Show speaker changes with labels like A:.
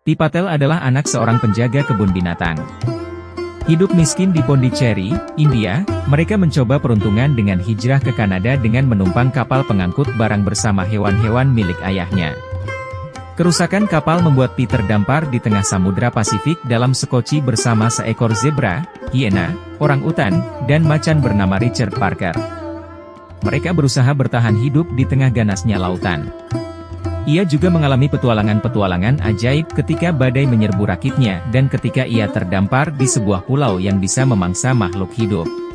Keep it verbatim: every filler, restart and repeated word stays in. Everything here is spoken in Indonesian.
A: T. Patel adalah anak seorang penjaga kebun binatang. Hidup miskin di Pondicherry, India, mereka mencoba peruntungan dengan hijrah ke Kanada dengan menumpang kapal pengangkut barang bersama hewan-hewan milik ayahnya. Kerusakan kapal membuat P terdampar di tengah Samudra Pasifik dalam sekoci bersama seekor zebra, hiena, orangutan, dan macan bernama Richard Parker. Mereka berusaha bertahan hidup di tengah ganasnya lautan. Ia juga mengalami petualangan-petualangan ajaib ketika badai menyerbu rakitnya dan ketika ia terdampar di sebuah pulau yang bisa memangsa makhluk hidup.